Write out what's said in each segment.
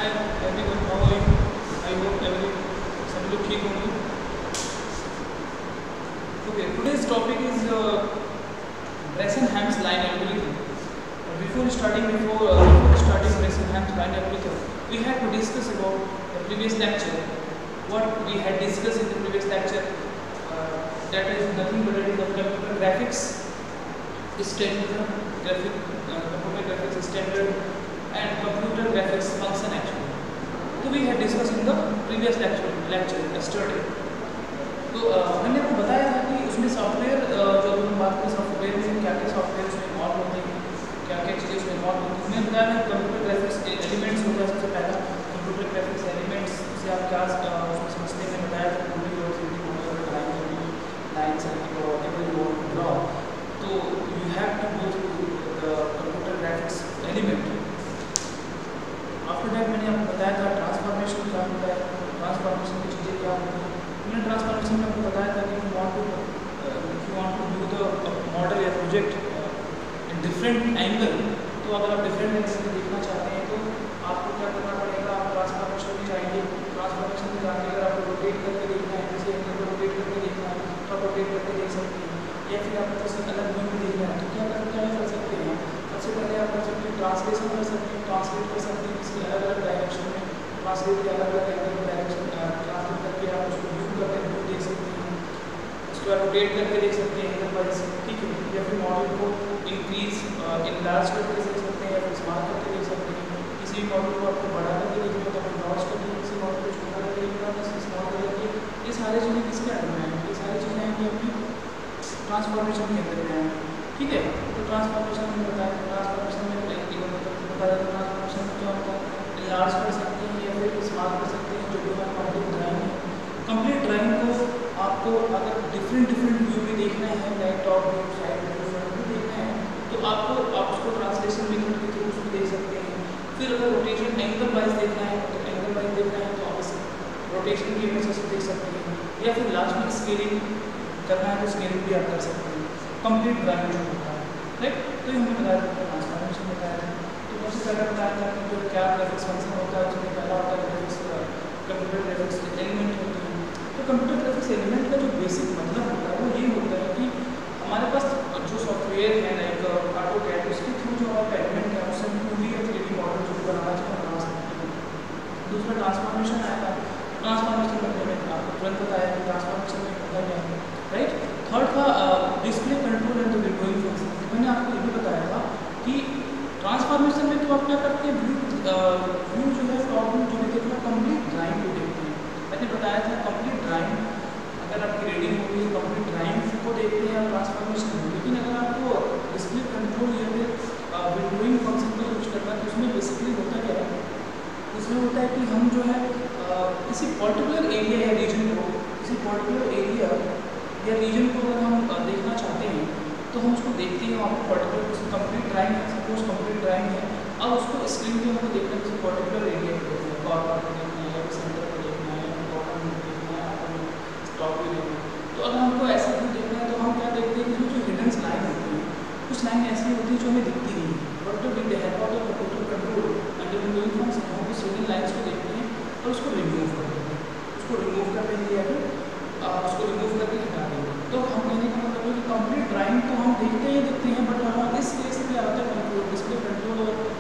Hi everyone, how are you? I hope सभी लोग ठीक होंगे। Okay, today's topic is Bresenham's line algorithm. Before starting Bresenham's line algorithm, we had to discuss about the previous lecture. What we had discussed in the previous lecture, that is nothing but the computer graphics standard, computer graphics standard and computer graphics function actually. So we had discussed in the previous lecture yesterday. तो मैंने आपको बताया था कि उसमें software जो हम बात करें सॉफ्टवेयर में क्या क्या सॉफ्टवेयर उसमें इन्वॉल्व होते हैं, क्या क्या चीज़ें उसमें इन्वॉल्व होती हैं। मैंने बताया था कंप्यूटर ग्राफिक्स एलिमेंट्स हो गया सबसे पहला। कंप्यूटर ग्राफिक्स एलिमेंट्स से आप क्या उसमें समझते हैं, बताया था पूरी और सीधी लाइन्स ड्रॉ। तो you have to go through the computer graphics element. After that मैंने आपको बताया था ट्रांसफॉर्मेशन क्या होता है, ट्रांसफॉर्मेशन की चीज़ें क्या होती हैं। मैंने ट्रांसफॉर्मेशन में आपको बताया था कि you want to do the model या प्रोजेक्ट इन डिफरेंट एंगल। तो अगर आप डिफरेंट एंगल से देखना चाहते हैं तो आपको क्या करना पड़ेगा, आप ट्रांसफॉर्मेशन में जाएंगे। ट्रांसफॉर्मेशन में जाके अगर आपको रोटेट करके देखना है, किसी एंगल को रोटेट करके देखना है तो आप रोटेट करके देख सकते हैं। या फिर आपको किसी अलग व्यू में देखना है तो क्या कर सकते हैं, सबसे पहले आप कर सकते हैं ट्रांसलेशन कर सकते हैं, ट्रांसलेट कर सकते हैं किसी अलग अलग डायरेक्शन में, ट्रांसलेट के अलग अलग एंगल में डायरेक्शन ट्रांसलेट करके आप उसको व्यू करके व्यू देख सकते हैं, उसके बाद रोटेट करके देख सकते हैं एंगल वाइज, ठीक है। या फिर मॉडल को इंक्रीज इनलार्ज करके देख सकते हैं या फिर स्मॉल करके देख सकते हैं। किसी भी मॉडल को आपको बड़ा करके देखना है तो आप लॉन्च करके, किसी मॉडल को छोटा करके देखना है तो स्मॉल करके। ये सारी चीज़ें किसके अंदर में हैं, ये सारी चीज़ें हैं कि अपनी ट्रांसफॉर्मेशन के अंदर में है, ठीक है। तो ट्रांसफॉर्मेशन में बताया, ट्रांसफॉर्मेशन में बताया ट्रांसफॉर्मेशन में क्या होता है, इनलार्ज कर सकते हैं या फिर स्मॉल कर सकते हैं। जो भी हमारा कंप्लीट ड्राइंग है, कंप्लीट ड्राइंग को आपको अगर डिफरेंट व्यू में देखना है, like top view, side view, front view देखना है तो आप उसको ट्रांसलेशन मेथड के थ्रू उसको देख सकते हैं। फिर अगर रोटेशन एंगल वाइज देखना है तो एंगल वाइज देखना है तो आप रोटेशन की वजह से देख सकते हैं। या फिर लास्ट में स्केलिंग करना है तो स्केलिंग भी आप कर सकते हैं। कंप्लीट ड्राइंग जो होता है, राइट। तो ये हमने बताया था ट्रांसफॉर्मेशन बताया था। तो सबसे पहले बताया था कि जो क्या ग्राफिक्स फंक्शन होता है उसमें पहला होता है ग्राफिक्स, कंप्यूटर ग्राफिक्स एलिमेंट होती है। तो कंप्यूटर ग्राफिक्स एलिमेंट का जो बेसिक मतलब होता है वो ये होता है कि हमारे पास जो सॉफ्टवेयर है लाइक AutoCAD, उसके थ्रू जो हमारा एलिमेंट है उससे हम 2D या 3D मॉडल जो बनाना चाहें बना सकते हैं। दूसरा ट्रांसफॉर्मेशन आएगा। ट्रांसफॉर्मेशन में मैंने आपको तुरंत बताया कि ट्रांसफॉर्मेशन में होता क्या है, राइट। थर्ड था display control and the windowing function. मैंने आपको ये भी बताया था कि ट्रांसफॉर्मेशन में तो आप क्या करते हैं, व्यू जो है टॉप व्यू जो भी देखना, कंप्लीट ड्राइंग को देखते हैं। मैंने बताया था कंप्लीट ड्राइंग अगर आपकी रीडिंग होगी तो कंप्लीट ड्राइंग को देखते हैं ट्रांसफॉर्मेशन में। लेकिन अगर आपको डिस्प्ले कंट्रोल या फिर विंडोइंग फंक्शन को यूज करना है तो उसमें बेसिकली होता क्या है, उसमें होता है कि हम जो है किसी पर्टिकुलर एरिया या रीजन को, किसी पर्टिकुलर एरिया या रीजन को अगर हम देखना चाहते हैं तो हम उसको देखते हैं। वहाँ पर पर्टिकुलर किसी कंप्लीट ड्राइंग है, सपोज कंप्लीट ड्राइंग है, अब उसको स्क्रीन पे हमको देखना है किसी पर्टिकुलर एरिया को देखना है, कॉर्नर को देखना है या सेंटर को देखना है, बॉटम को देखना है, टॉप को देखना है। तो अगर हमको ऐसा व्यू देखना है तो हम क्या देखते हैं कि जो हिडन लाइन होती है, कुछ लाइन ऐसी होती है जो हमें दिखती नहीं है, बट जो with the help of the computer control and the windowing function हम उस हिडन लाइन्स को देखते हैं और उसको रिमूव कर देते हैं। उसको रिमूव कर देंगे या फिर उसको रिमूव करके हटा देंगे। तो हम कहने का मतलब है कि कंप्लीट ड्राइंग तो हम देखते हैं बट हमारा इस केस में क्या होता है, कंट्रोल डिस्प्ले कंट्रोल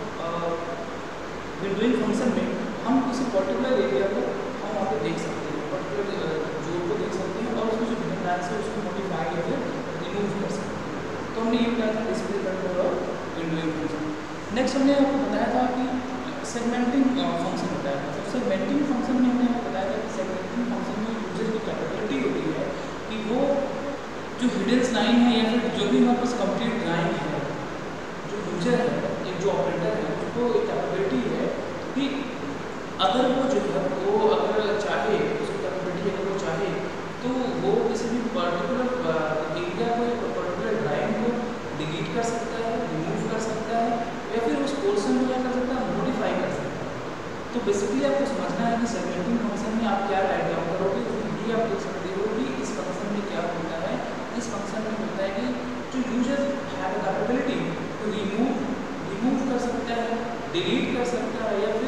और विंडोइंग फंक्शन में हम किसी पर्टिकुलर एरिया को हम वहाँ पे देख सकते हैं, पर्टिकुलर जोन को देख सकते हैं और उसमें जो हिडन लाइन्स है उसको मॉडिफाई या फिर रिमूव कर सकते हैं। तो हमने ये बताया था डिस्प्ले कंट्रोल और विंडोइंग फंक्शन। नेक्स्ट हमने आपको बताया था कि सेगमेंटिंग फंक्शन बताया था। तो सेगमेंटिंग फंक्शन में हमने आपको बताया था कि सेगमेंटिंग फंक्शन में यूजर की कैपेबिलिटी होती है कि वो जो हिडन लाइन है या फिर जो भी हमारे पास कंप्लीट ड्राइंग है, जो यूजर है, एक जो ऑपरेटर है, उसको एक कैपेबिलिटी है कि अगर वो जो है वो अगर चाहे, उसकी कैपेबिलिटी अगर वो चाहे तो वो किसी भी पर्टिकुलर एरिया को या पर्टिकुलर ड्राइंग को डिलीट कर सकता है, रिमूव कर सकता है या फिर उस पोर्शन को क्या कर सकता है, मॉडिफाई कर सकता है। तो बेसिकली आपको समझना है कि सेगमेंटिंग फंक्शन में आप क्या राइट डाउन करोगे, ये आप देख सकते हो कि इस फंक्शन में क्या होता है। इस फंक्शन में होता है कि जो user have capability to remove कर सकता है, डिलीट कर सकता है या फिर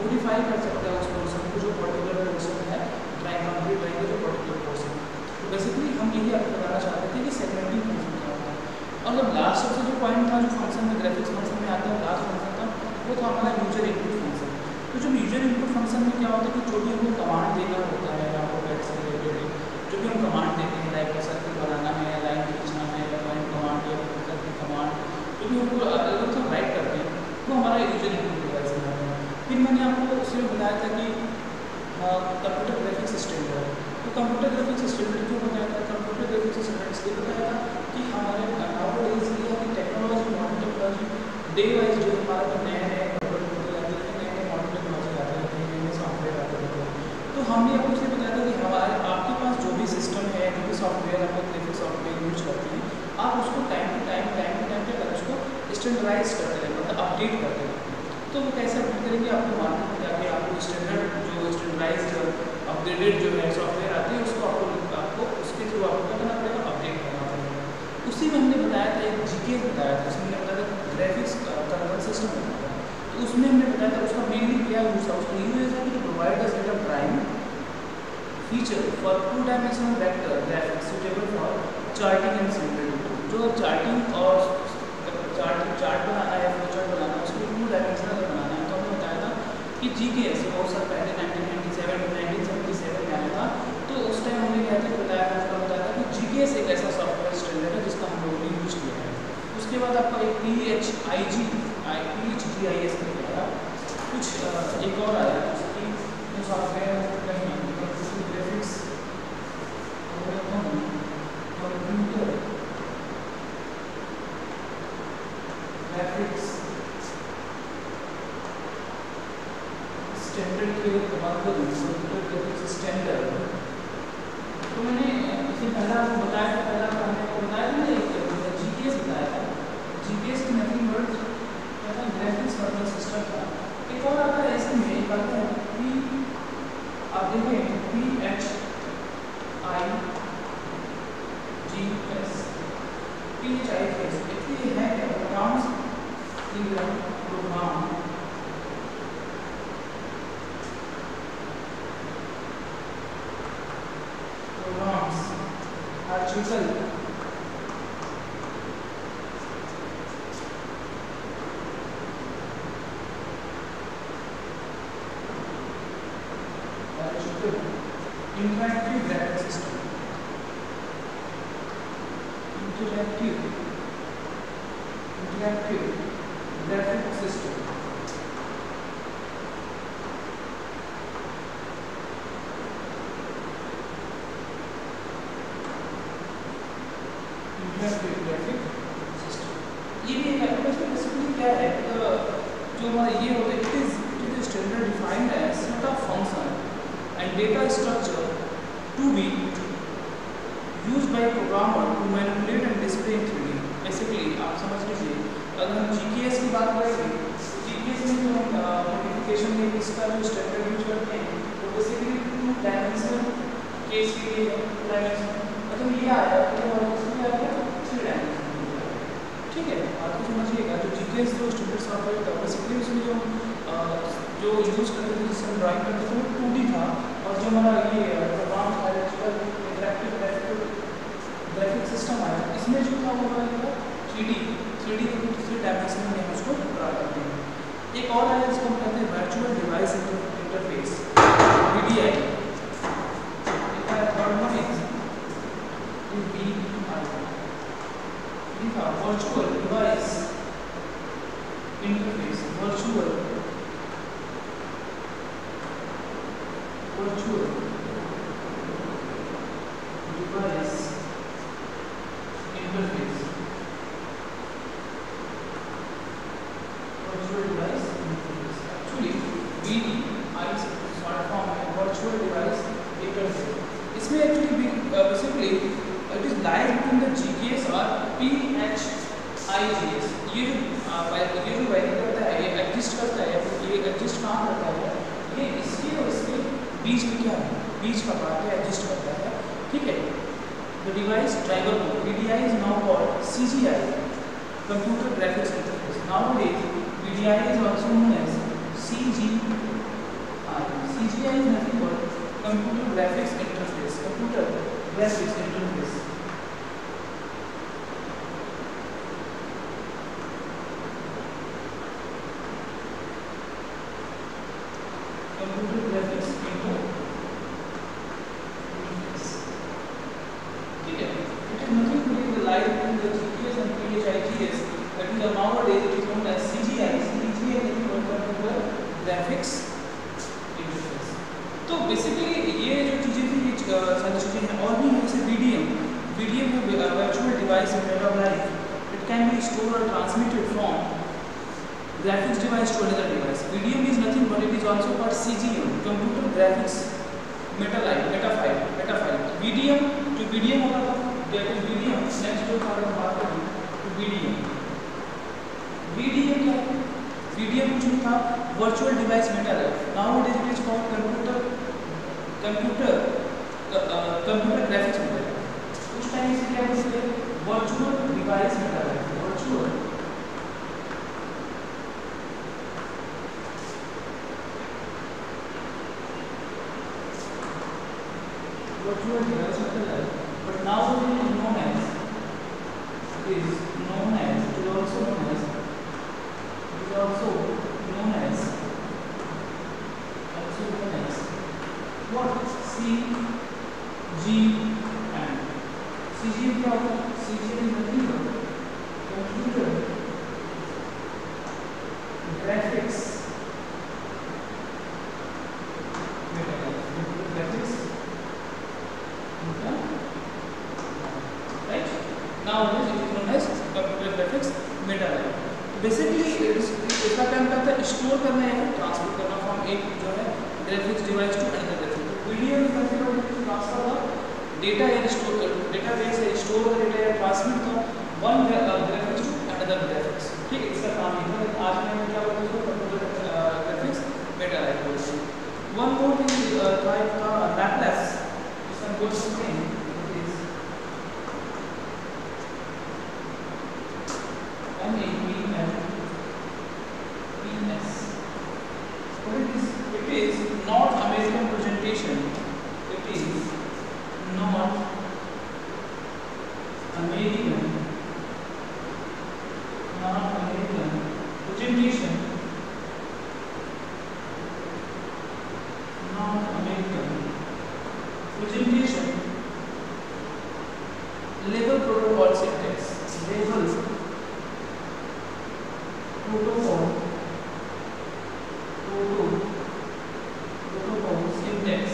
मॉडिफाई कर सकता है उस पोर्शन को, जो पर्टिकुलर पोर्शन है कंप्लीट ड्राइंग का जो पर्टिकुलर पोर्शन। तो बेसिकली हम यही आपको बताना चाहते थे कि सेगमेंटिंग फंक्शन क्या होता है। और जब लास्ट सबसे जो पॉइंट था जो फंक्शन में ग्राफिक्स फंक्शन में आता है, लास्ट फंक्शन था वो था हमारा यूजर इनपुट फंक्शन। तो जो यूजर इनपुट फंक्शन में क्या होता है कि जो भी हमको कमांड देना होता है आपको बैक से रिलेटेड, जो भी हम कमांड देते हैं, लाइक सर्कल बनाना है, लाइन खींचना है, लाइन कमांड या सर्कल कमांड, जो भी हमको अलग से राइट करते हैं वो हमारा यूजर इनपुट डिवाइस में आता है। फिर मैंने आपको उसमें बताया था कि कंप्यूटर ग्राफिक्स स्टैंडर्ड। तो कंप्यूटर ग्राफिक्स स्टैंडर्ड क्यों बताया था? कंप्यूटर ग्राफिक्स स्टैंडर्ड इसलिए बताया था कि हमारे नाउअडेज ये है कि technology, modern technology day wise जो हमारा जो नए नए मॉडल होते जाते हैं, नए नए मॉडर्न टेक्नोलॉजी आते रहते हैं, नए नए सॉफ्टवेयर आते रहते हैं। तो हमने आपको इसलिए बताया था कि हमारे आपके पास जो भी सिस्टम है, जो भी सॉफ्टवेयर आप ग्राफिक्स सॉफ्टवेयर यूज करते हैं, आप उसको टाइम टू टाइम क्या करें, उसको स्टैंडर्डाइज करते रहें, मतलब अपडेट करते रहें। तो वो कैसे अपडेट करेंगे? आपको मार्केट में जाके आपको स्टैंडर्ड जो स्टैंडर्डाइज अपग्रेडेड जो है सॉफ्टवेयर आते हैं उसको आपको उसके थ्रू आपको क्या करना पड़ेगा, अपडेट करना पड़ेगा। उसी में हमने बताया था एक जीके बताया था, उसमें हमने बताया था ग्राफिक्स कंट्रोल सिस्टम होता है। तो उसमें हमने बताया था उसका मेनली क्या यूज था, उसका यूज है कि provide a set of prime feature for 2 dimensional vector graphics suitable for charting and simulating. जो चार्टिंग और चार्ट बनाना है, फ्लो चार्ट बनाना है, उसको 2 डायमेंशनल बनाना है। तो हमने बताया था कि जीकेएस बहुत साल पहले 1997 में आया था। तो उस टाइम हमने क्या था बताया था कि जीकेएस एक ऐसा सॉफ्टवेयर स्टैंडर्ड है जिसका हम लोगों ने यूज किया है। उसके बाद आपका एक PHGIS में आया, कुछ एक और आया जिसकी जो software graphics computer graphics standard की अगर बात करूँ, कंप्यूटर ग्राफिक्स स्टैंडर्ड, तो मैंने इससे पहला आपको बताया था, पहला हमने आपको बताया था एक जीकेएस बताया था। जीकेएस की नथिंग बट क्या था, ग्राफिक्स कंट्रोल सिस्टम था। एक और आता है इसमें, एक आता है आप देखें PHIGS एक्चुअली है क्या, programs program programs article interactive graphic system, interactive graphic system। ये भी एक बेसिकली क्या है, जो हमारा ये होता है, it is standard defined as set of function and data structure to be used by programmer to manipulate and display in 3D। Basically आप समझ लीजिए, अगर हम जीकेएस की बात करेंगे, जीकेएस में जो हम मॉडिफिकेशन में इसका जो स्टैंडर्ड यूज करते हैं वो बेसिकली 2 डायमेंशनल केस के लिए 2 डायमेंशनल, मतलब ये आया तो इसमें आ गया 3 डायमेंशनल। ठीक है, बात को समझिएगा। जो जीकेएस जो स्टैंडर्ड सॉफ्टवेयर था बेसिकली उसमें जो यूज करते थे, जिससे हम ड्राइंग करते थे वो 2D था, और जो हमारा ये प्रोग्राम था इंटरैक्टिव ग्राफिक सिस्टम आया, इसमें जो था वो हमारा 3D के 3 डायमेंशन में हम उसको ड्रा करते हैं। एक और आया जिसको हम कहते हैं वर्चुअल डिवाइस इंटरफेस, VDI। एक आया third one is virtual device interface, virtual device interface, virtual device interface actually VDI short form है, वर्चुअल डिवाइस इंटरफेस। इसमें actually basically it is lies between the G K S और PHIGS। ये जो vary करता है, ये एग्जिस्ट करता है, ये एग्जिस्ट कहाँ करता है, ये इसके और इसके बीच में क्या है, बीच का पार्ट है, एग्जिस्ट करता है। ठीक है, द डिवाइस ड्राइवर को VDI is now called CGI, computer graphics interface. Nowadays VDI is also known as CGI। computer graphics interface. Computer graphics interface. Computer graphics interface. ठीक है? It is nothing to do with the line between the GPS and PHIGS. That is nowadays it is known as CGI. CGI is computer graphics interface. तो basically ये जो चीज़ें थी सारी चीज़ें हैं और भी जैसे VDM है virtual device in matter of life. It can be stored or transmitted from graphics device to another device. VDM is nothing but it is also called CGM, computer graphics meta file. VDM जो VDM होता था that is VDM next जो था बात करें तो VDM क्या है? VDM कुछ नहीं था, virtual device meta life. Nowadays it is called computer graphics meta life. उस टाइम से क्या बोलते हैं? virtual device meta life. virtual device meta life. But now it is known as what? CGM. CGM क्या होता है? CGM is nothing but computer graphics meta life. Computer graphics right? Now it is known as computer graphics meta life. Basically इसका काम करता है store करना या फिर ट्रांसफर करना फ्रॉम एक जो है graphics device to another graphics. Video में ट्रांसफर का डेटा या स्टोर डेटाबेस है स्टोर का डेटा या ट्रांसमिट का one graphics to another graphics. ठीक है, इसका काम है. आज मैं क्या बोलते हैं कंप्यूटर ग्राफिक्स मेटा लाइफ बोलते हैं. वन मोर थिंग टाइप का लैपलेस जिसका हम बोल सकते हैं it is not American presentation. It is not American presentation. Not American presentation. Label protocol syntax. Label protocol syntax.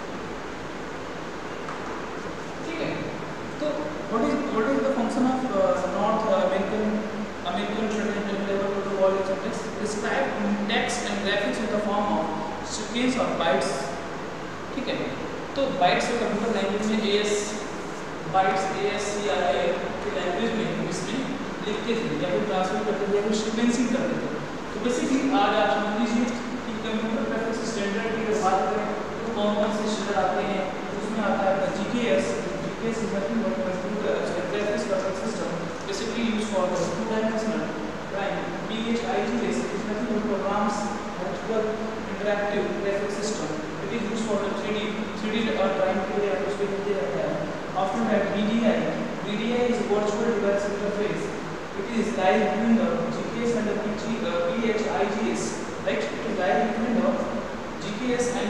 ठीक है, तो what is the function of North American label protocol syntax? Describe text and graphics in the form of sequence or bytes. ठीक है, तो bytes को computer language में bytes ASCII की language में इसमें लिखते थे या फिर ट्रांसफर करते थे या फिर सीक्वेंसिंग करते थे. तो बेसिकली आज आप समझ लीजिए कि कंप्यूटर ग्राफिक्स स्टैंडर्ड की अगर बात करें तो कौन से स्टैंडर्ड आते हैं. उसमें आता है GKS is nothing but computer graphics system basically used for the two-dimensional drawing. PHIGS is nothing but programs multiple interactive graphics system. It is used for the 3D drawing के लिए आपको उसको दिया जाता है. After that VDI is virtual device interface. It is live between the GKS and the PHIGS. Right? It is live between the GKS and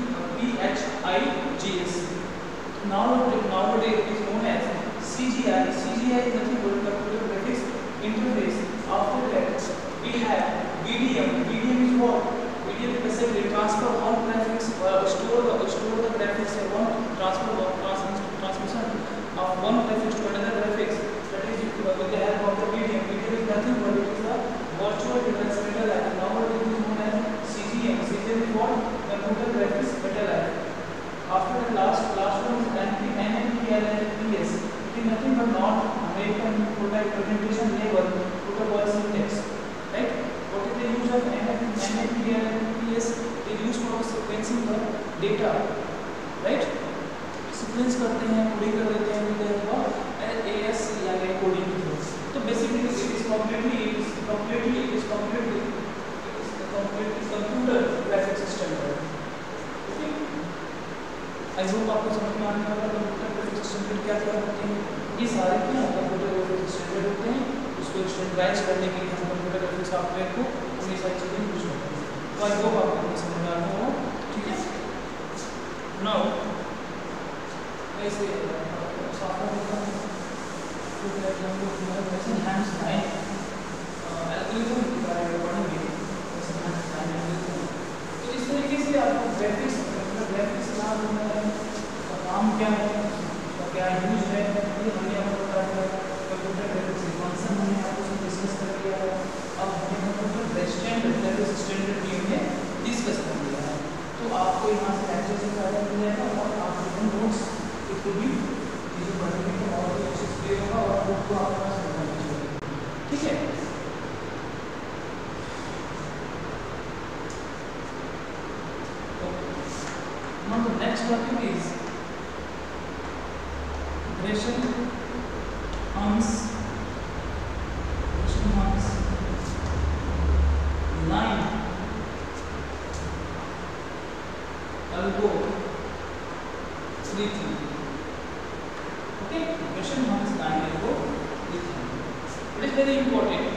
PHIGS. Nowadays it is known as CGI. CGI is nothing but computer graphics interface. After that we have VDM. VDM is what? VDM is basically transfer one graphics, store the graphics and one transmission of one graphics to another graphics. That is with the help of the VDM. VDM is nothing but it is the virtual device meta life. Nowadays it is known as CGM. CGM is what? Computer graphics meta life. After the last one is NMPLS. It is nothing but non-American presentation label protocol syntax. Right? What is the use of NMPLS? It is used for sequencing the data. Right? Sequence करते हैं, coding कर देते हैं with the help of ASCII coding. So basically it is completely computer graphics system. Okay? I hope आपको समझ में आने वाला कंप्यूटर ग्राफिक्स स्टैंडर्ड क्या क्या होते हैं। ये सारे क्या कंप्यूटर ग्राफिक्स स्टैंडर्ड होते हैं, उसको स्टैंडर्डाइज करने के लिए हम कंप्यूटर ग्राफिक्स सॉफ्टवेयर को ये सारी चीज़ें यूज करते हैं। तो आई होप आपको समझ में आ रहा हो, ठीक है। नाउ ऐसे सॉफ्टवेयर होता है तो क्या हम लोग ब्रेसेनहैम्स लाइन एल्गोरिथम के बारे में पढ़ेंगे। ब्रेसेनहैम्स लाइन एल्गोरिथम, तो इस तरीके से आपको ग्राफिक्स क्या होता है, उसका काम क्या है, उसका क्या यूज है, ये हमने आपको बता दिया। कंप्यूटर ग्राफिक्स के फंक्शन हमने आपको डिस्कस कर दिया है। अब हमने कंप्यूटर ग्राफिक्स स्टैंडर्ड भी हमने डिस्कस कर दिया है। तो आपको यहाँ से अच्छे से फायदा मिल जाएगा और आप अपने नोट्स को भी चीज़ें पढ़ने में और भी अच्छे से क्लियर होगा और बुक को आपके पास रखना चाहिए, ठीक है। Now the next topic is Bresenham's line algorithm. Okay, Bresenham's line algorithm. It is very important.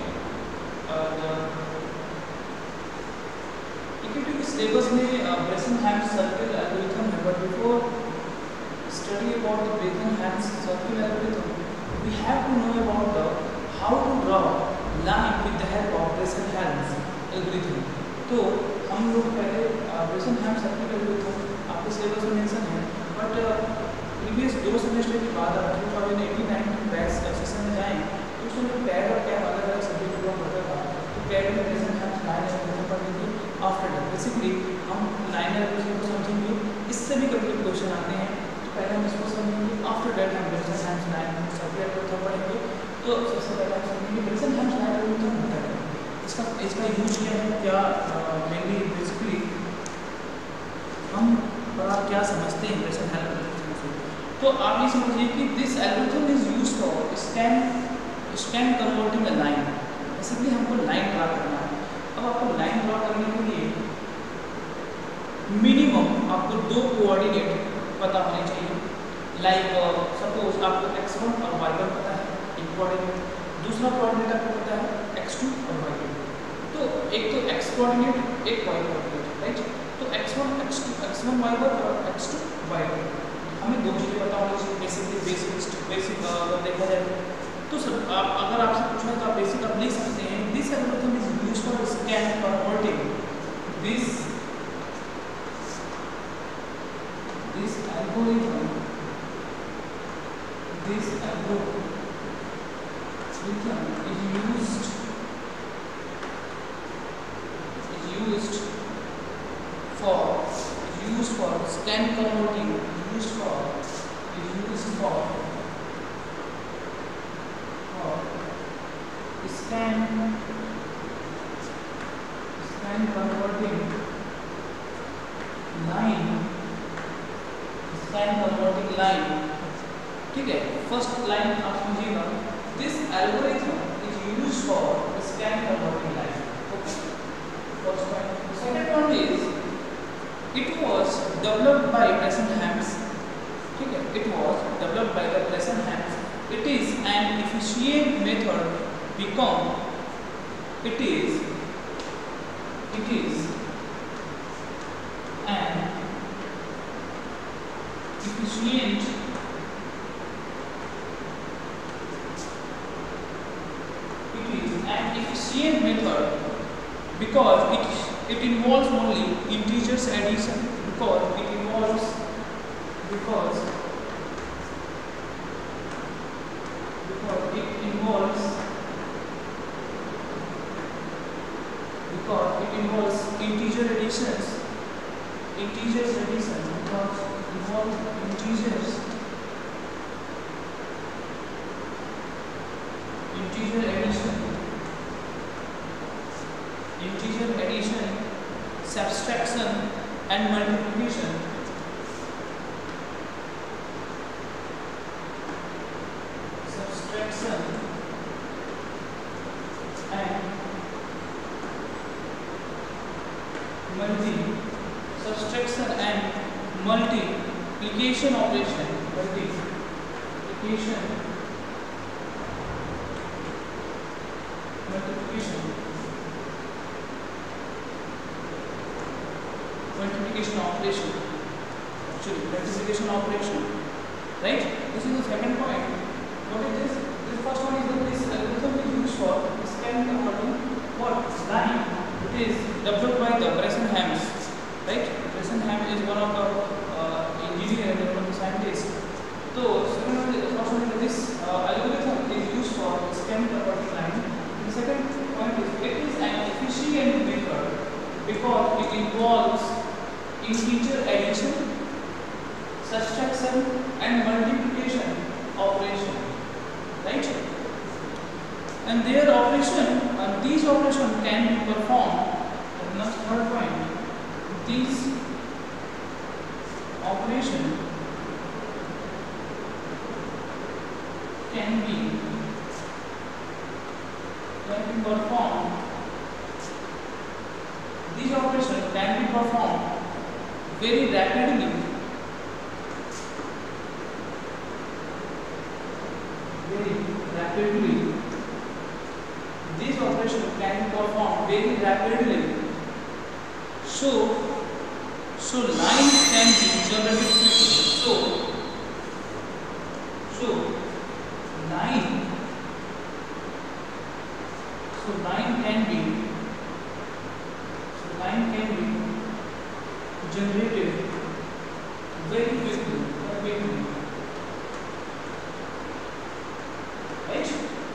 Syllabus में ब्रेसेनहैम्स सर्किल एल्गोरिथम है, but before study about the Bresenham's circle algorithm we have to know about the how to draw line with the help of Bresenham's algorithm. तो हम लोग पहले Bresenham's circle algorithm आपके syllabus में mention है, but previous 2 semester के बाद आप 2018-19 बैच सेशन में जाएँ तो उसमें पैड और कैप अलग अलग सब्जेक्ट को पढ़ता था। तो पैड में ब्रेसेनहैम्स लाइन एल्गोरिथम पढ़ेंगे। आफ्टर दैट बेसिकली हम लाइन एल्गोरिथम को समझेंगे, इससे भी कभी क्वेश्चन आते हैं तो पहले हम इसको समझेंगे। आफ्टर दैट हम ब्रेसेनहैम्स लाइन सर्किल एल्गोरिथम पढ़ेंगे। तो सबसे पहले हम समझेंगे ब्रेसेनहैम्स लाइन एल्गोरिथम होता है, इसका यूज क्या है, क्या मेनली बेसिकली हम क्या समझते हैं ब्रेसेनहैम्स एल्गोरिथम से। तो आप ये समझिए कि this algorithm is use for scan converting a line. Basically हमको लाइन ड्रा करना है। अब आपको लाइन ड्रा करने के लिए मिनिमम आपको 2 कोऑर्डिनेट पता होने चाहिए। लाइक सपोज आपको x1 और y1 पता है, एक कोऑर्डिनेट, दूसरा कोऑर्डिनेट आपको पता है x2 और y2। तो एक तो x कोऑर्डिनेट, एक y कोऑर्डिनेट, राइट। तो x1 y1 और x2 y2 हमें 2 चीज़ें पता होनी चाहिए। बेसिक अगर देखा जाए तो सर आप अगर आपसे पूछना तो आप बेसिक आप लिख सकते हैं। This algorithm is used for scan converting this algorithm is used for scan converting, used for scan converting line, ठीक है। फर्स्ट लाइन आप समझिएगा, this algorithm is used for scan converting line. Okay, first point. Second point is it was developed by Bresenham's, ठीक है, it was developed by the Bresenham's. It is an efficient method become it is an efficient method because it involves only integers addition, because it involves integer additions, integers addition, because involves integers, integer addition, subtraction and multiplication. Subtraction and multiplication. multiplication operation, multiplication operation, actually multiplication operation, right? This is the second point. What is this? The first one is that this algorithm is used for scan converting what line. It is developed by the Bresenham, right? Bresenham is one of the engineer and one of the scientists. So second one, the first one is this algorithm is used for scan converting line. The second point is it is an efficient method because it involves integer addition, subtraction and multiplication operation, right? And their operation, these operations can be performed. And the third point, these operations can be performed. These operations can be performed very rapidly. These operations can be performed very rapidly. So lines can be generated quickly. Line can be generated very quickly. Right?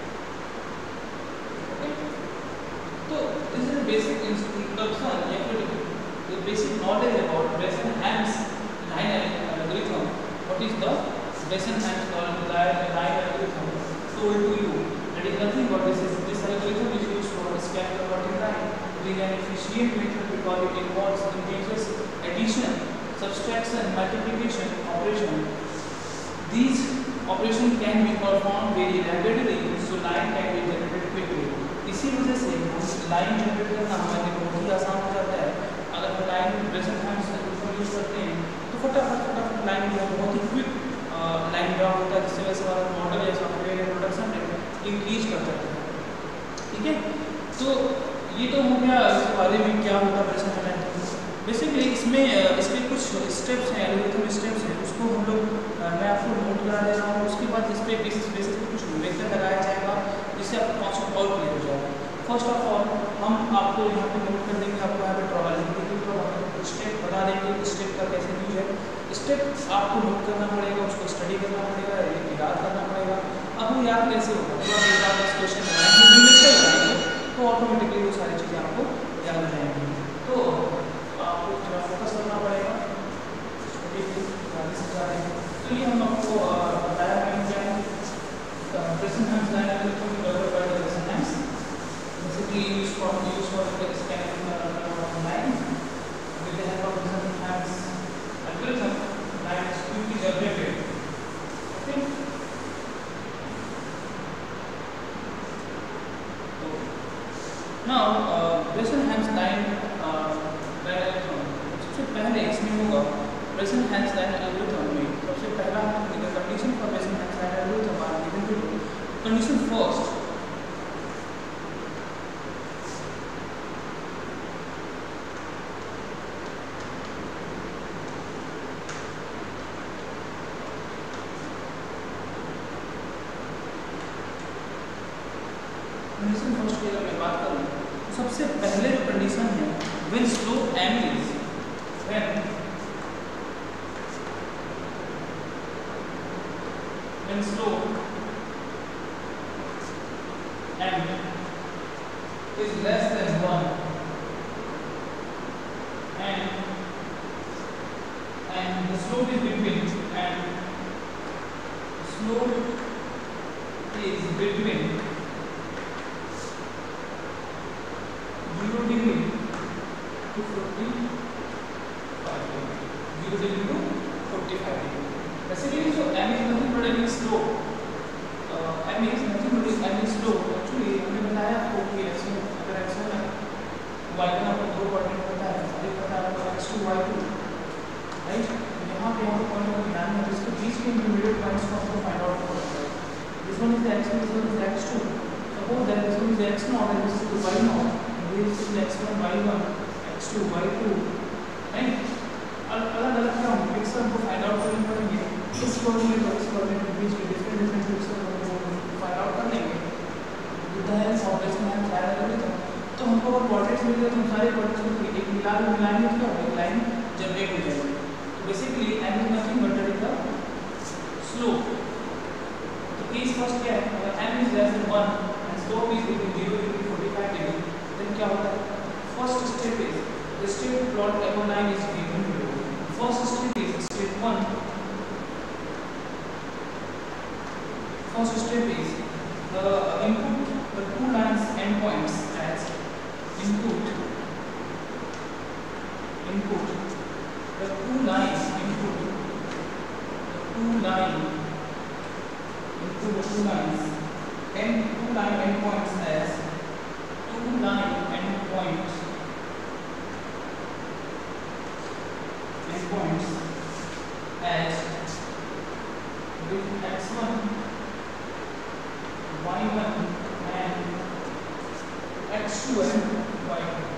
Okay. So this is a basic introduction, the basic knowledge about Bresenham's line algorithm. What is the Bresenham's line algorithm? Told to you. That is nothing but this algorithm is used for scan converting line. It is an efficient method because it involves integers addition, subtraction, multiplication operation. These operations can be performed very rapidly, so line can be generated quickly. इसी वजह से line generate करना हमारे लिए बहुत ही आसान हो जाता है. अगर हम लाइन Bresenham algorithm यूज करते हैं तो फटाफट लाइन जो है बहुत ही क्विक लाइन ड्रा होता है, जिससे वैसे हमारा मॉडल या सॉफ्टवेयर या प्रोडक्शन रेट इंक्रीज कर सकते हैं. ठीक है, तो ये तो हो गया इसके बारे में क्या होता है Bresenham algorithm. बेसिकली इसमें इसके कुछ स्टेप्स हैं, एल्गोरिथम स्टेप्स हैं, उसको हम लोग मैं आपको नोट करा दे रहा हूँ. उसके बाद इस पर बेसिस पे कुछ मेथड लगाया जाएगा जिससे आपका कॉन्सेप्ट और क्लियर हो जाएगा. फर्स्ट ऑफ ऑल हम आपको यहाँ पे नोट कर देंगे, आपको यहाँ पे ट्रॉल स्टेप बता देंगे स्टेप का कैसे यूज है. स्टेप आपको नोट करना पड़ेगा, उसको स्टडी करना पड़ेगा, याद करना पड़ेगा. अब वो याद कैसे होगा, पूरा क्वेश्चन बनाएंगे तो ऑटोमेटिकली वो सारी चीज़ें आपको याद हो जाएंगी. तो आपको थोड़ा फोकस करना पड़ेगा स्टडी पे आगे से जा रहे हैं. तो ये हम आपको बताया क्या है Bresenham's line algorithm developed by the Bresenham, basically used for scanning of line. With the help of Bresenham's algorithm, line is quickly generated. Okay. Now Bresenham's line algorithm. सबसे पहले इसमें होगा Bresenham's line algorithm में सबसे पहला the condition for Bresenham's line algorithm are given below. Condition first. Condition first की अगर मैं बात करूँ तो सबसे पहले जो कंडीशन है when slope m is when slope m is less than 1 and the slope is between between 0 degree to 45 degree. Basically, so m is nothing but any slope. m is nothing but any slope. Actually, हमने बताया आपको कि अगर x1 y1 आपको दो coordinate होता है, एक होता है आपको x2 y2, राइट? यहाँ पे पॉइंट अगर ध्यान में जिसके बीच के इंटरमीडिएट पॉइंट्स को हमको फाइंड आउट करना है। This one is x1, this one is x2। Suppose that this one is x0 and this is y0, and this is x1 y1, x2 y2, right. अलग-अलग क्या होंगे पिक्सल हमको find out करने पड़ेंगे। इस coordinate और इस कोऑर्डिनेट के बीच के डिफरेंट पिक्सल को फाइंड आउट कर लेंगे with the help of Bresenham CAD algorithm. तो हमको अगर कोऑर्डिनेट्स मिल गए तो हम सारे कोऑर्डिनेट्स को एक मिलाने क्या होगा, एक लाइन जनरेट हो जाएगी। तो basically m is nothing but that is the slope. तो केस फर्स्ट क्या है, अगर m is less than 1 and slope is between 0 to 45 degree, then क्या होता है, first step is the straight plot echo line is given below. First step is step 1. First step is the input the two lines endpoints as input the two line endpoints as two line endpoints as with x1 y1 and x2 and y2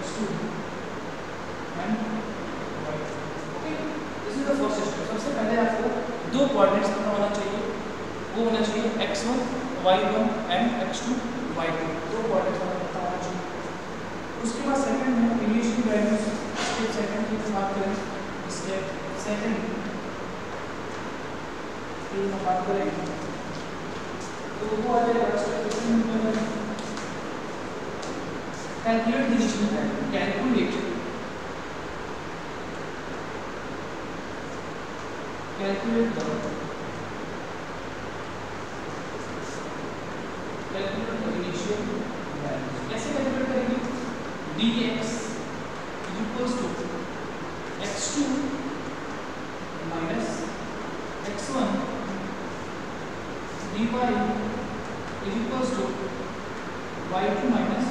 okay. This is the first step. सबसे पहले आपको दो coordinates पता होना चाहिए, वो होना चाहिए x1 y1 and x2 y2, दो कोऑर्डिनेट्स पता होना चाहिए। उसके बाद सेकंड है इनिशियल वैल्यूज। स्टेप सेकंड की बात करें, स्टेप सेकंड की बात करें तो वो आ जाएगा स्टेप सेकंड में calculate the initial value. Calculate the initial values। कैसे कैलकुलेट करेंगे, dx is equals to x2 minus x1, dy is equals to y2 minus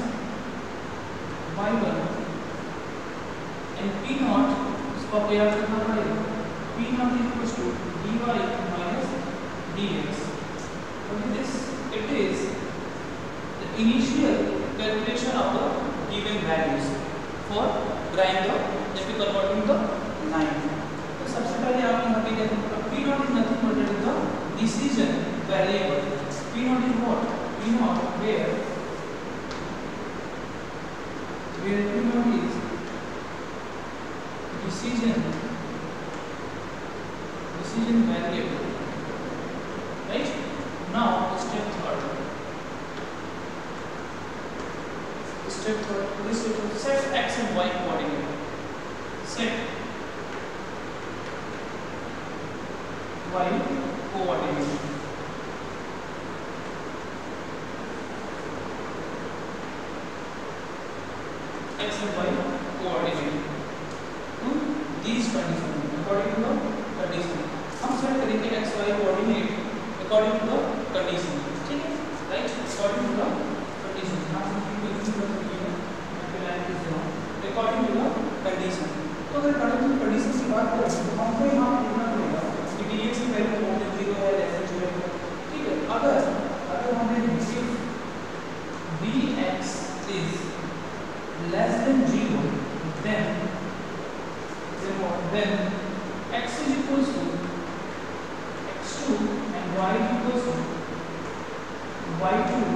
y1 and p naught इसको आप याद रखना पड़ेगा, p naught is equals to dy minus dx। So this it is the initial calculation of the given values for drawing the typical according to the line। तो सबसे पहले आप यहाँ पे क्या करेंगे, p naught is nothing but it is the decision variable। p naught is what, p naught where p naught is decision variable, right? Now step third, set x and y coordinate, set y coordinate। x and y coordinate to these conditions according to the condition। हम set करेंगे x y coordinate according to the condition, ठीक है, right, according to the condition। हम इनको use कर सकते हैं according to the condition। तो अगर according to the condition की बात करें तो हमको यहाँ पे लिखना पड़ेगा कि dx की वैल्यू मोर देन 0 है, लेस देन 0 है, ठीक है। अगर हमने dx is less than 0 then x is equals to x2 and y is equals to y2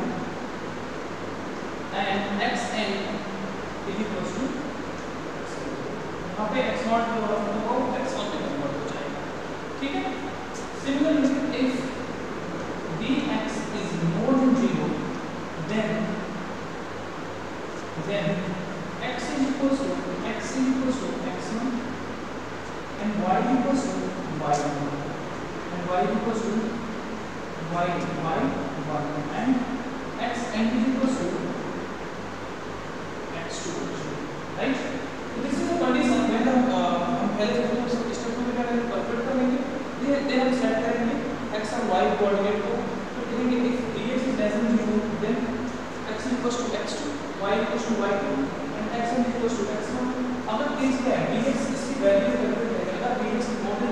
and xn is equals to यहाँ पे x0 जो होगा x1 में कन्वर्ट हो जाएगा, ठीक है। Similarly, if dx is more than 0 then x is equals to x1 and y equals to y1 and y equals to y1 and xn is equals to x2, right? So this is a condition when हम पहले step में क्या करेंगे, calculate करेंगे, then हम set करेंगे x और y coordinate को। तो कहेंगे if dx is less than 0 then x is equals to x2, y equals to y2 and xn is equals to x1। अगर केस क्या है, dx इसकी वैल्यू कैलकुलेट करेंगे, अगर dx more than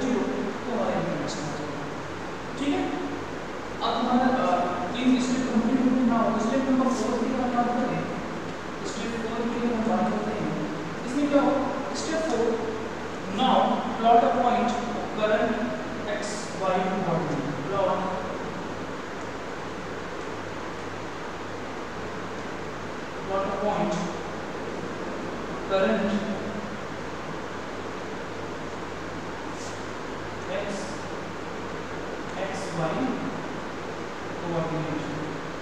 current xy coordinate।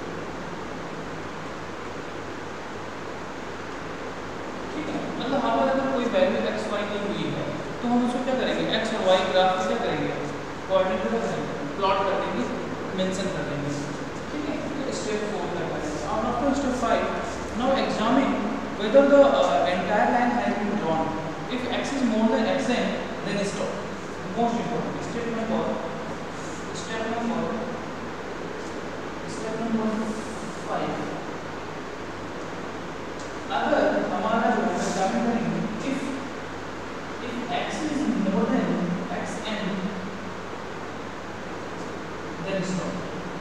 ठीक है, मतलब हमारे अगर कोई वैल्यू x y दी हुई है तो हम उसको क्या करेंगे, x और y ग्राफ क्या करेंगे, कोऑर्डिनेट क्या करेंगे, प्लॉट कर देंगे, मेंशन कर देंगे। ठीक है, तो स्टेप 4 करना है। और after step 5 now examine whether the entire line has been drawn. If x is more than xn, then stop. Most important. Step number 5. अगर हमारा जो एग्जामिन करेंगे, if x is more than xn, then stop.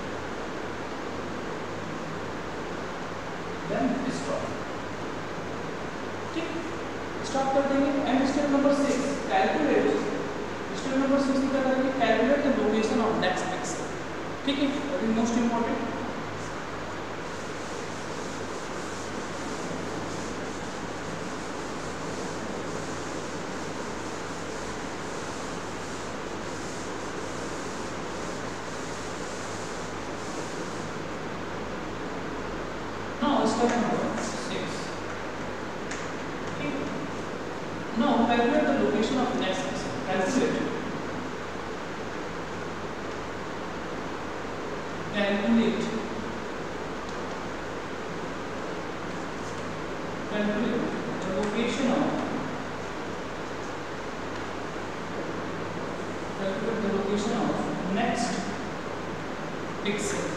Stop कर देंगे। And step number 6 calculate. Step number 6 में क्या करेंगे, calculate the location of next x. ठीक है, that is most important. Now step number 6 now calculate the location of next x. Calculate the location of next pixel।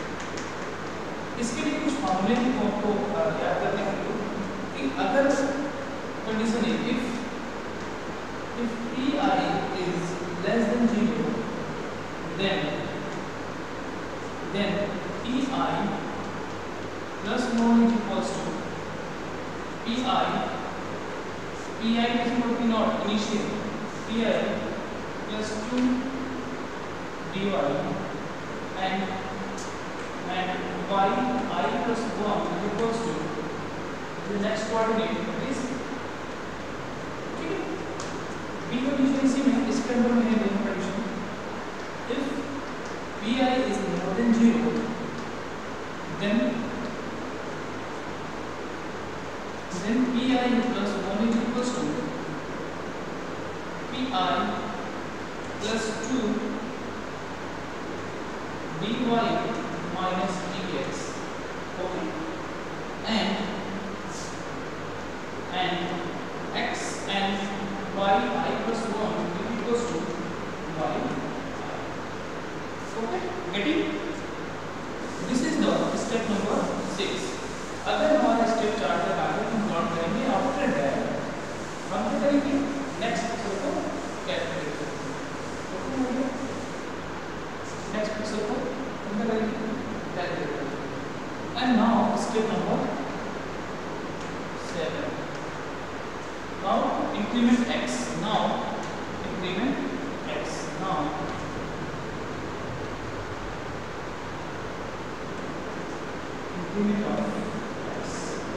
इसके लिए कुछ फॉर्मूले को आपको याद करने के लिए कि अगर कंडीशन है if pi is less than 0, then pi plus 1 is equals to pi is equal to not initial pi plus 2 dy and y I plus 1 is equals to the next coordinate is B condition इसी में, इसके अंदर में है दोनों condition. If pi is more than 0, then pi plus 1 is equals to pi plus 2 dy minus dx। okay, and x and y I plus 1 is equals to y I। okay, getting? This is the step number 6। अगर हमारा step 4 तक आगे हम plot करेंगे, after that हम क्या करेंगे, next pixel को कैलकुलेट करेंगे। नेक्स्ट पिक्सल को हम क्या करेंगे, कैलकुलेट करेंगे। And now step number 7। Now increment x. Now increment x. Now increment of x.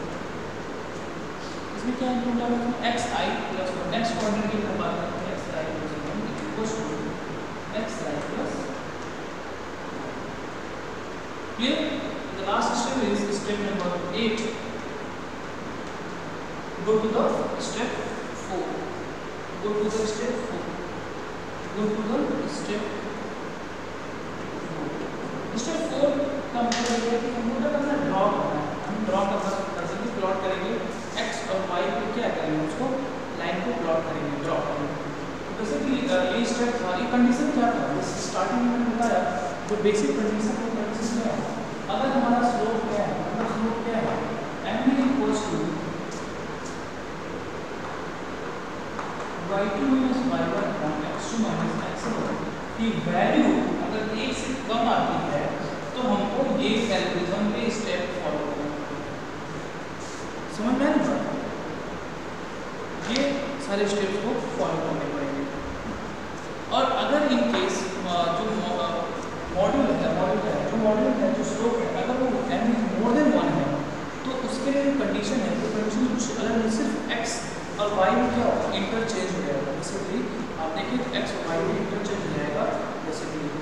इसमें क्या इंक्रीमेंट होगा, x I plus 1। Next coordinate की बात करते हैं, x I plus 1 equals to x I plus 1। Clear? The last step is step number 8. Go to the step 4. Go to the step 4. Go to the step 4. Step 4 का मतलब है कि हमको क्या करना है, ड्रॉ करना है। हम ड्रॉ करके प्लॉट करेंगे x और y को, क्या करेंगे, उसको लाइन को प्लॉट करेंगे, ड्रॉ करेंगे। जैसे कि ये स्टेप था, ये कंडीशन क्या था, स्टार्टिंग में मैंने बताया जो बेसिक कंडीशन है, कंडीशन क्या है, अगर हमारा स्लोप क्या है, अगर स्लोप क्या है m equals to y2 minus y1 upon x2 minus x1 की वैल्यू अगर 1 से कम आती है तो हमको ये कैलकुलेशन के स्टेप फॉलो करना है। समझ में आया? ये सारे स्टेप्स को फॉलो करने पड़ेंगे। और अगर इन केस जो मॉड्यूल है, जो स्लोप है, अगर वो m मोर देन 1 है तो उसके लिए कंडीशन है, तो कंडीशन कुछ अलग नहीं, सिर्फ x और y में क्या होगा, इंटरचेंज हो जाएगा। बेसिकली आप देखिए x और y में इंटरचेंज हो जाएगा बेसिकली,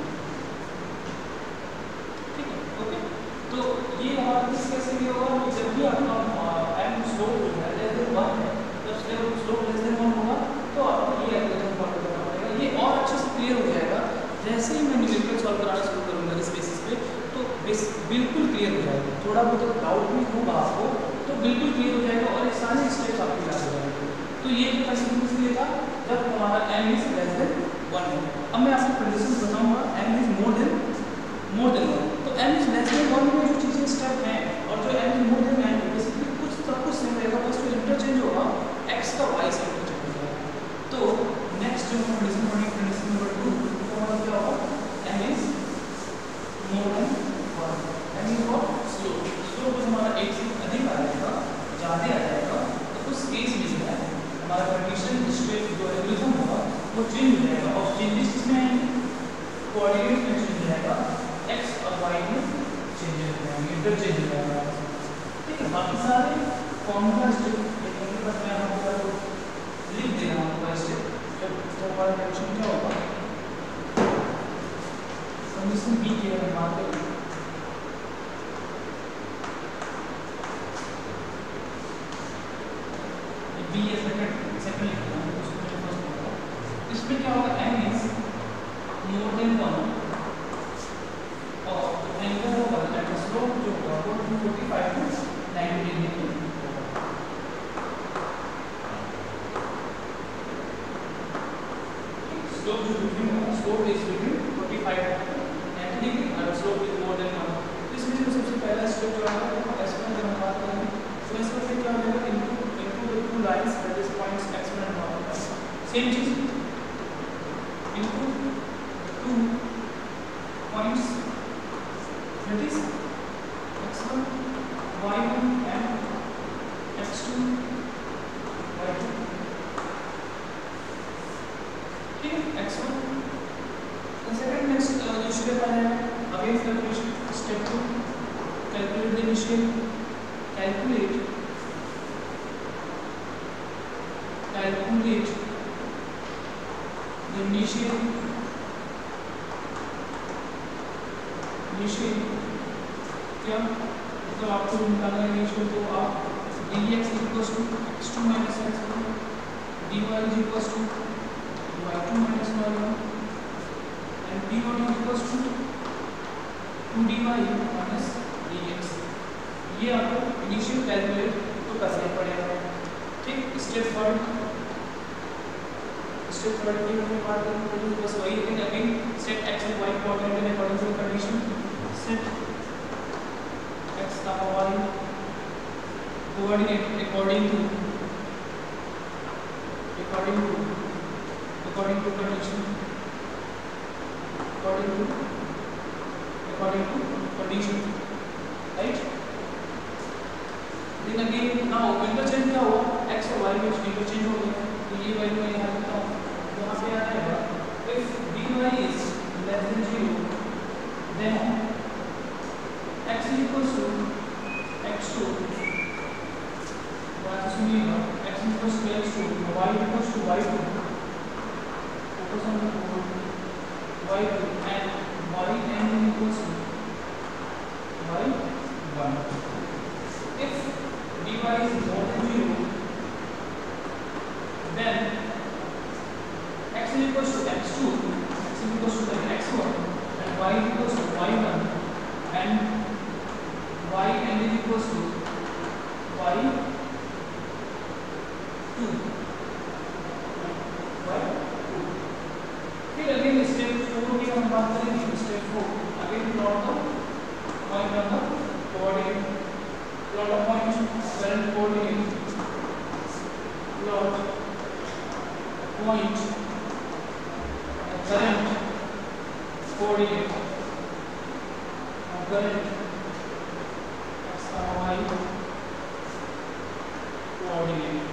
ठीक है। ओके, तो ये हमारा किस कैसे भी होगा, जब भी आपका m स्लोप जो है लेस देन 1 है, जब स्लोप लेस देन 1 होगा तो आपको ये एल्गोरिथम फॉलो करना पड़ेगा। ये और अच्छे से क्लियर हो जाएगा जैसे ही मैं न्यूमेरिकल सॉल्व कराना शुरू करूंगा इस बेसिस पे, तो बिल्कुल क्लियर हो जाएगा। थोड़ा बहुत डाउट भी होगा आपको तो बिल्कुल क्लियर हो जाएगा और ये सारे स्टेप्स आपको याद हो जाएंगे। तो ये जो कंडीशन इसलिए था जब हमारा m इज लेस देन 1 है। अब मैं आपको कंडीशन बताऊंगा m इज मोर देन 1। तो m इज लेस देन 1 में जो चीजें स्टेप हैं और जो m is more than n है, बेसिकली कुछ सब कुछ सेम रहेगा, बस जो इंटरचेंज होगा x का y से इंटरचेंज हो जाएगा। तो नेक्स्ट जो कंडीशन पढ़ेंगे, कंडीशन नंबर 2, तो हमारा क्या होगा, m is more than 1। m is what, slope. Slope हमारा 1 से अधिक आ जाएगा, ज्यादा आ जाएगा, तो उस केस में जो है हमारा कंडीशन स्टेप जो एल्गोरिथम होगा वो चेंज हो जाएगा और चेंजेस किसमें आएंगे, कोऑर्डिनेट में चेंज हो जाएगा, x और y में चेंज हो जाएंगे, इंटरचेंज हो जाएगा, ठीक है। बाकी सारे फॉर्मूला स्टेप लेकिन के बाद मैं आपको लिख दे रहा हूं स्टेप। तो हमारा कंडीशन क्या होगा, कंडीशन बी की अगर बात करें, बी ये सेकंड लिख रहा हूं, उसको मैं फर्स्ट बोलूंगा। इसमें क्या होगा, m इज मोर देन 1 और एंगल होगा दैट इज स्लोप जो होगा वो 245 टू 90 डिग्री होगा। स्लोप जो बिटवीन होगा, slope is between 45 to 90 degree और स्लोप इज मोर देन 1। इसमें जो सबसे पहला स्टेप जो आएगा वो s1 जब हम बात करेंगे तो इसमें फिर क्या हो जाएगा, into the two lines at this points x1 and y1, same चीज into 2 points that is x1 y1 and x2 y2, ठीक है। x1 the second next जो स्टेप आ जाएगा, again calculation, step 2 calculate the initial, calculate the initial क्या, तो आपको निकालना है इनिशियल, तो आप dx equals to x2 minus x1, dy is equals to y2 minus y1 and dy is equals to 2dy minus dx। ये आपको initial calculate तो करना पड़ेगा, ठीक। स्टेप थर्ड की हमने बात करें तो बस वही, लेकिन again set x and y coordinate in according to condition, set x का y coordinate according to condition, according to condition, right? Then again now interchange क्या हुआ, x और y में interchange हो गया, तो ये वैल्यू मैं यहाँ लिखता हूँ, यहाँ पे आ जाएगा if dy is less than 0 then x is equals to x2, बात सुनिएगा, x is equals to x2, y is equals to y2, focus on the code, y2 and yn is equals to y1. If dy is more than 0, then x is equals to x2, x is equals to x1, and y is equals to y1, and yn is equals to y2. फिर again step 4 की हम बात करेंगे, step 4 again plot the point of the coordinate, plot the point current coordinate, plot point current coordinate, current x y coordinate.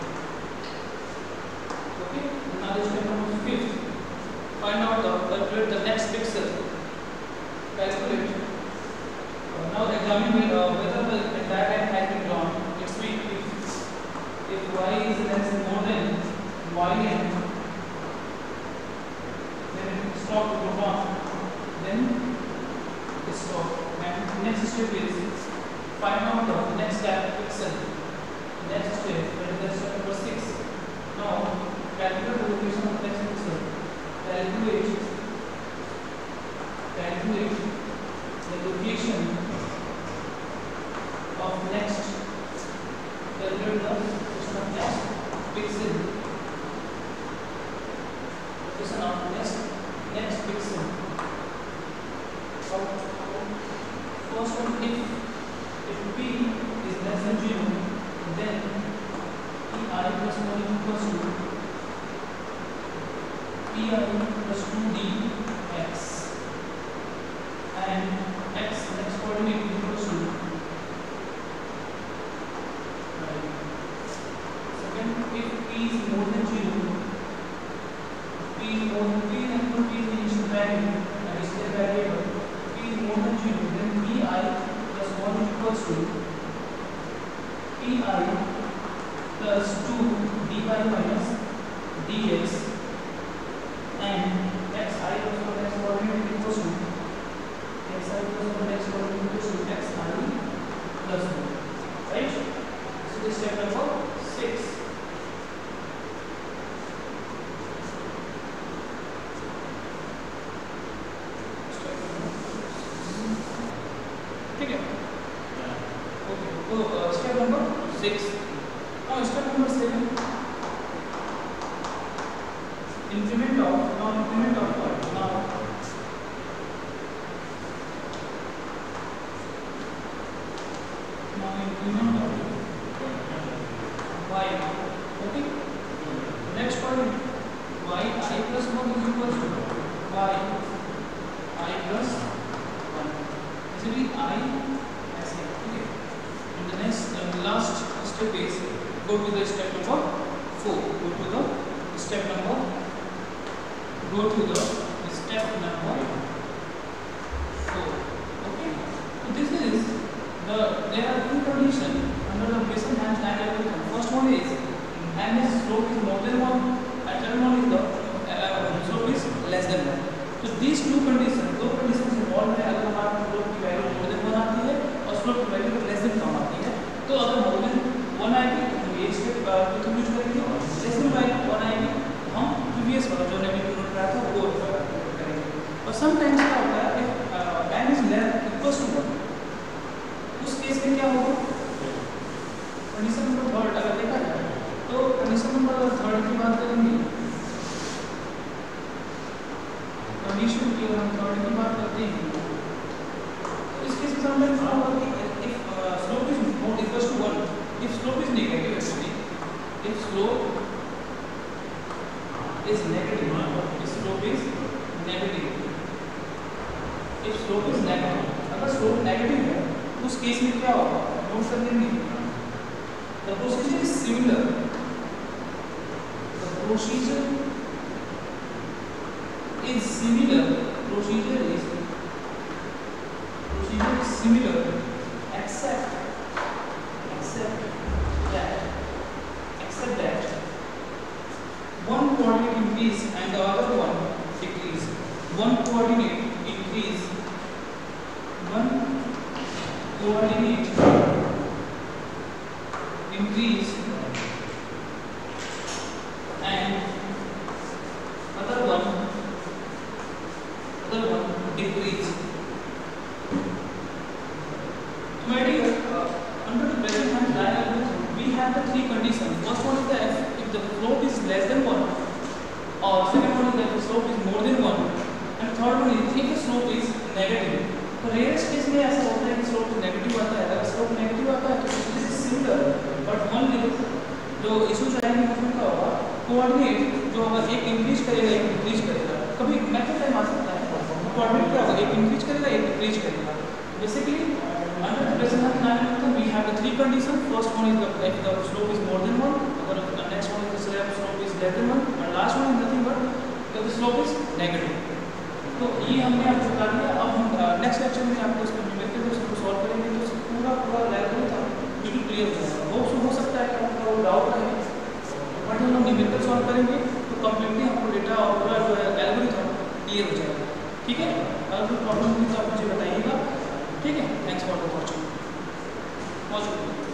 Okay, now this step number 5. Find out calculate the next pixel. Calculate. Now examine whether the entire line has been drawn. It's mean if y is less more than yn, then stop to go down, then stop. And next step is find out the next pixel. Next step, that is step number 6. Now calculate the location of next pixel. Calculate the location of next. Calculate the location of next pixel. Location of next pixel. First one, if p is less than 0, then pi plus 1 equals to pi plus 2dx, and x next coordinate equals to second, if p is more than 0, p is more than p and p is the initial value and is the variable, p is more than 0, then pi plus 1 equals to pi plus 2 dy minus dx, and xi plus 1 next coordinate equals to xi plus 1 next coordinate equals to xi plus 1. Right? So this is step number 6. ठीक है? Okay. So step number 6. Now step number 7. Increment of what? Now increment of y. Okay. Next point, y I plus 1 is equals to y I plus 1. Actually I as a. Okay. And the next last step is go to the step number 4. Go to the step number 4. Okay. So this is there are two conditions under the Bresenham algorithm. First one is and the slope is more than 1, and second one is the slope is less than 1. So these two conditions involved है अगर हमारा slope की value more than 1 आती है और slope की value less than कम आती है, तो अगर more than 1 आएगी तो हम ये स्टेप यूज करेंगे, और less than 1 आएगी हम प्रीवियस वाला जो नेगेटिव नोट रहा था वो करेंगे. और समटाइम्स क्या होता है if n is equals to 1, उस केस में क्या होगा, कंडीशन नंबर 3 अगर देखा जाए तो कंडीशन नंबर 3 की बात करेंगे, कंडीशन की अगर हम 3 की बात करते हैं तो इस केस में समटाइम्स क्या होगा कि if slope is not equals to 1, if slope is negative, actually if slope is negative, if slope is negative, अगर slope negative है उस केस में क्या होगा, नोट कर लेंगे. The procedure is similar. The procedure is similar. Except that one coordinate increase and the other one decrease. One coordinate increase and other one decrease. My dear, under the Bresenham diagram we have the three conditions. First one is that if the slope is less than 1, or second one is that the slope is more than 1, and third one is if the slope is negative. तो rarest case में ऐसा होता है कि slope negative आता है. अगर slope negative आता है तो this is similar, but only जो इशू जो है उसमें क्या होगा, कोऑर्डिनेट जो होगा एक इंक्रीज करेगा एक डिक्रीज करेगा. कभी मेथड टाइम आ सकता है, कोऑर्डिनेट क्या होगा, एक इंक्रीज करेगा एक डिक्रीज करेगा. Basically under the Bresenham algorithm we have the three conditions. First one is if the slope is more than 1, or the next one is the slope is less than 1, and last one is nothing but if the slope is negative. तो ये हमने आपको बता दिया. अब हम next lecture में आपको इसको न्यूमेरिकल को सॉल्व करेंगे, तो पूरा लेवल था बिल्कुल क्लियर हो जाएगा. हो सकता है कि आपका वो डाउट है बट हम लोग न्यूमेरिकल सॉल्व करेंगे तो कम्प्लीटली आपको डेटा और पूरा जो है एल्गोरिथम क्लियर हो जाएगा। ठीक है, अगर कोई प्रॉब्लम हुई तो आप मुझे बताइएगा। ठीक है, थैंक्स फॉर द वॉचिंग।